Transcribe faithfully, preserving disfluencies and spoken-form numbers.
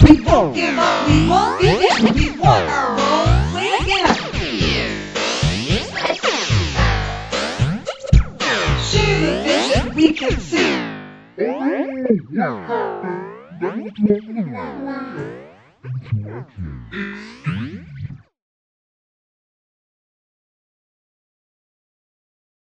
We won't give up, we won't give in, we want our own way again. Share the vision we can see. Vamos logo lá. Enjoy aqui.